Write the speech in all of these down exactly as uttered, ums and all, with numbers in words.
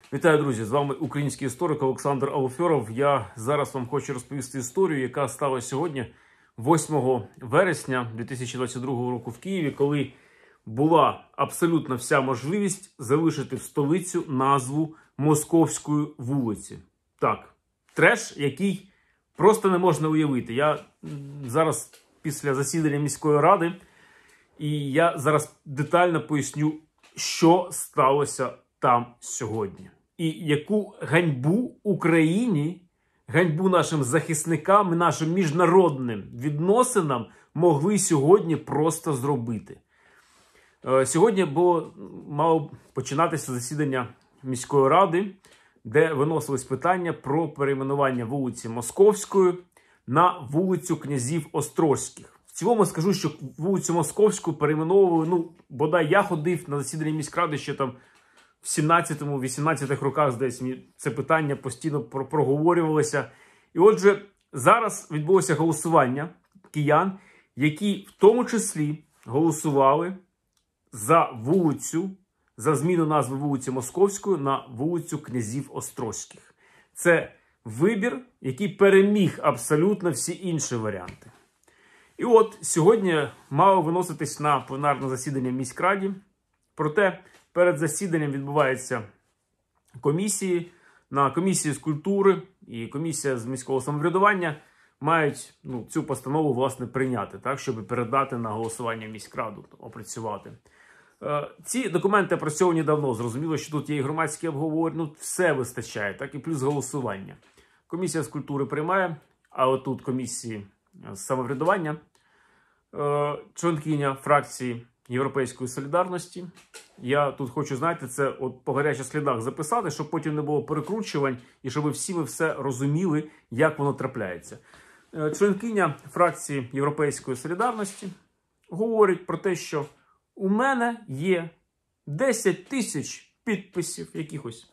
Вітаю, друзі! З вами український історик Олександр Алфьоров. Я зараз вам хочу розповісти історію, яка стала сьогодні, восьмого вересня дві тисячі двадцять другого року в Києві, коли була абсолютно вся можливість залишити в столицю назву Московської вулиці. Так, треш, який просто не можна уявити. Я зараз після засідання міської ради, і я зараз детально поясню, що сталося там сьогодні. І яку ганьбу Україні, ганьбу нашим захисникам і нашим міжнародним відносинам могли сьогодні просто зробити. Сьогодні було, мало починатися засідання міської ради, де виносились питання про перейменування вулиці Московської на вулицю князів Острозьких. В цілому скажу, що вулицю Московську перейменовували, ну, бодай я ходив на засідання міськради ще там в сімнадцятому-вісімнадцятих роках, здається, це питання постійно проговорювалося. І отже, зараз відбулося голосування киян, які в тому числі голосували за вулицю, за зміну назви вулиці Московської на вулицю князів Острозьких. Це вибір, який переміг абсолютно всі інші варіанти. І от сьогодні мало виноситись на пленарне засідання в міськраді. Проте перед засіданням відбуваються комісії. На комісії з культури і комісія з міського самоврядування мають ну, цю постанову, власне, прийняти, так, щоб передати на голосування в міськраду, опрацювати. Е, ці документи опрацьовані давно. Зрозуміло, що тут є і громадські обговорення, ну, все вистачає, так, і плюс голосування. Комісія з культури приймає, а отут комісії з самоврядування, е, членкиня фракції Європейської солідарності. Я тут хочу, знаєте, це от по гарячих слідах записати, щоб потім не було перекручувань і щоб всі ви все розуміли, як воно трапляється. Членкиня фракції Європейської солідарності говорить про те, що у мене є десять тисяч підписів якихось,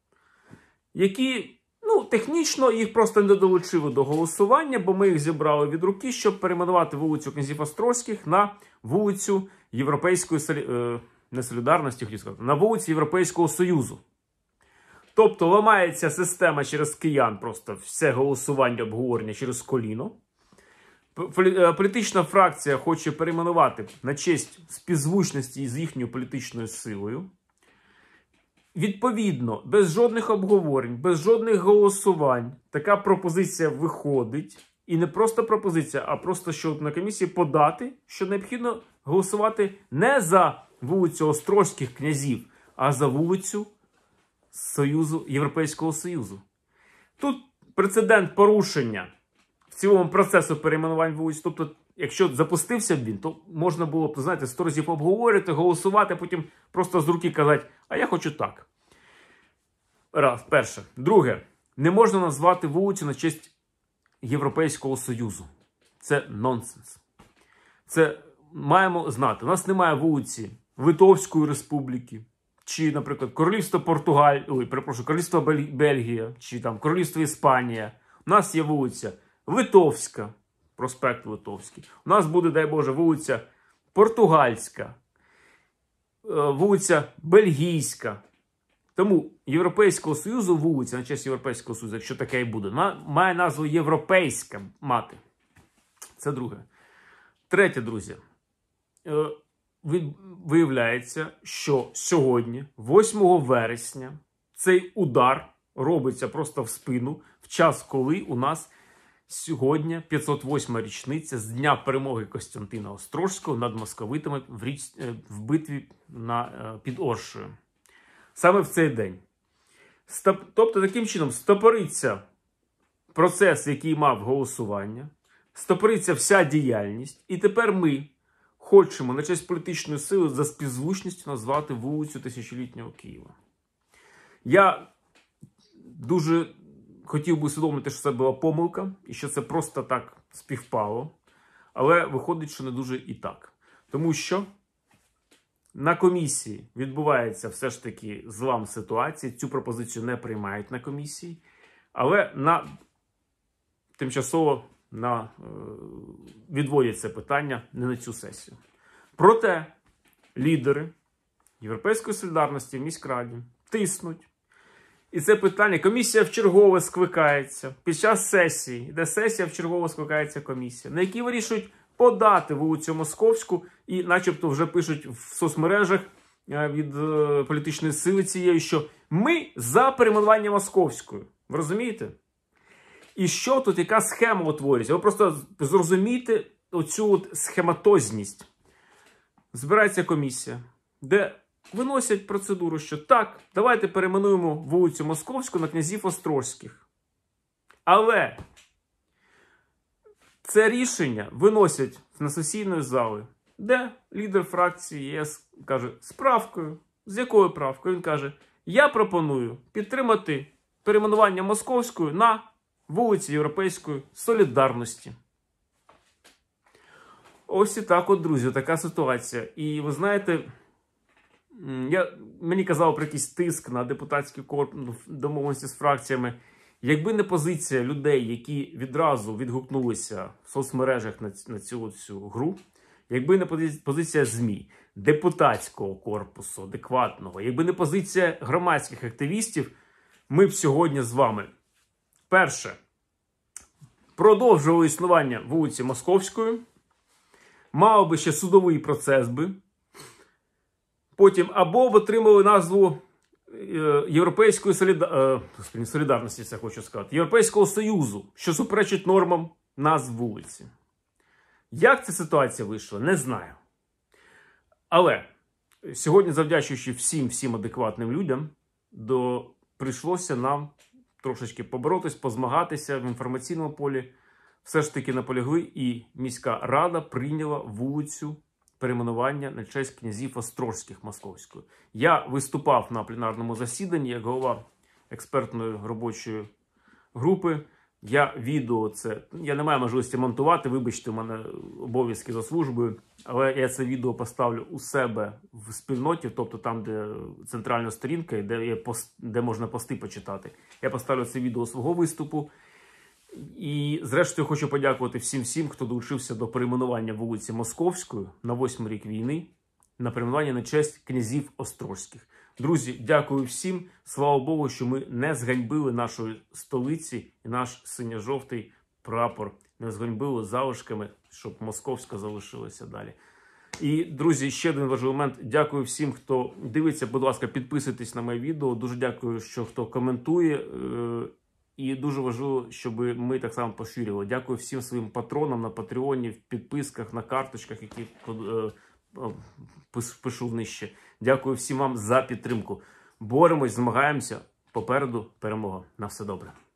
які, ну, технічно їх просто не долучили до голосування, бо ми їх зібрали від руки, щоб перейменувати вулицю князів Острозьких на вулицю Європейської солі... не солідарності, хотів сказати, на вулиці Європейського Союзу. Тобто ламається система через киян, просто все голосування, обговорення через коліно. Політична фракція хоче перейменувати на честь співзвучності з їхньою політичною силою. Відповідно, без жодних обговорень, без жодних голосувань така пропозиція виходить. І не просто пропозиція, а просто, що на комісії подати, що необхідно голосувати не за вулицю Острозьких князів, а за вулицю Союзу, Європейського Союзу. Тут прецедент порушення в цілому процесу перейменувань вулиць. Тобто, якщо запустився б він, то можна було б, знаєте, сто разів обговорити, голосувати, а потім просто з руки казати, а я хочу так. Раз, перше. Друге, не можна назвати вулицю на честь Європейського Союзу. Це нонсенс. Це маємо знати. У нас немає вулиці Литовської Республіки, чи, наприклад, Королівство Португаль... Ой, перепрошую, Королівство Бельгія, чи там Королівство Іспанія. У нас є вулиця Литовська, проспект Литовський. У нас буде, дай Боже, вулиця Португальська, вулиця Бельгійська. Тому Європейського Союзу вулиця на честь Європейського Союзу, якщо таке і буде, має назву Європейська мати. Це друге. Третє, друзі. Виявляється, що сьогодні, восьмого вересня, цей удар робиться просто в спину в час, коли у нас сьогодні п'ятсот восьма річниця з дня перемоги Костянтина Острозького над московитами в, річ... в битві на... під Оршею. Саме в цей день. Стоп... Тобто, таким чином, стопориться процес, який мав голосування, стопориться вся діяльність, і тепер ми хочемо на честь політичної сили за співзвучністю назвати вулицю Тисячолітнього Києва. Я дуже хотів би усвідомити, що це була помилка, і що це просто так співпало, але виходить, що не дуже і так. Тому що на комісії відбувається все ж таки злам ситуації, цю пропозицію не приймають на комісії, але на тимчасово на, відводять це питання не на цю сесію. Проте лідери Європейської солідарності в міськраді тиснуть І це питання, комісія вчергове скликається. Під час сесії, де сесія вчергове скликається комісія, на якій вирішують подати вулицю Московську і начебто вже пишуть в соцмережах від політичної сили цієї, що ми за перейменування Московською. Ви розумієте? І що тут, яка схема утворюється? Ви просто зрозумієте оцю от схематозність. Збирається комісія, де виносять процедуру, що так, давайте перейменуємо вулицю Московську на князів Острозьких. Але це рішення виносять на сесійної зали, де лідер фракції ЄС каже, з правкою. З якою правкою? Він каже, я пропоную підтримати перейменування Московською на вулиці Європейської Солідарності. Ось і так от, друзі, така ситуація. І ви знаєте, я, мені казали про якийсь тиск на депутатський корпус, домовленості з фракціями. Якби не позиція людей, які відразу відгукнулися в соцмережах на, на цю, цю гру, якби не позиція ЗМІ, депутатського корпусу, адекватного, якби не позиція громадських активістів, ми б сьогодні з вами, перше, продовжували існування вулиці Московської, мав би ще судовий процес би, потім або б отримали назву Європейської соліда... е, солідарності, це хочу сказати, Європейського Союзу, що суперечить нормам назв вулиці. Як ця ситуація вийшла, не знаю. Але сьогодні, завдячуючи всім-всім адекватним людям, до... прийшлося нам трошечки поборотись, позмагатися в інформаційному полі. Все ж таки наполягли, і міська рада прийняла вулицю перейменування на честь князів Острозьких Московської. Я виступав на пленарному засіданні як голова експертної робочої групи. Я відео це, я не маю можливості монтувати, вибачте, у мене обов'язки за службою, але я це відео поставлю у себе в спільноті, тобто там, де центральна сторінка, де, є пост, де можна пости почитати. Я поставлю це відео свого виступу. І, зрештою, хочу подякувати всім-всім, хто долучився до перейменування вулиці Московської на восьмий рік війни, на перейменування на честь князів Острозьких. Друзі, дякую всім. Слава Богу, що ми не зганьбили нашої столиці і наш синьо-жовтий прапор. Не зганьбили залишками, щоб Московська залишилася далі. І, друзі, ще один важливий момент. Дякую всім, хто дивиться. Будь ласка, підписуйтесь на моє відео. Дуже дякую, що хто коментує. І дуже важливо, щоб ми так само поширювали. Дякую всім своїм патронам на Патреоні, в підписках, на карточках, які е, е, пишу нижче. Дякую всім вам за підтримку. Боремось, змагаємося. Попереду перемога. На все добре.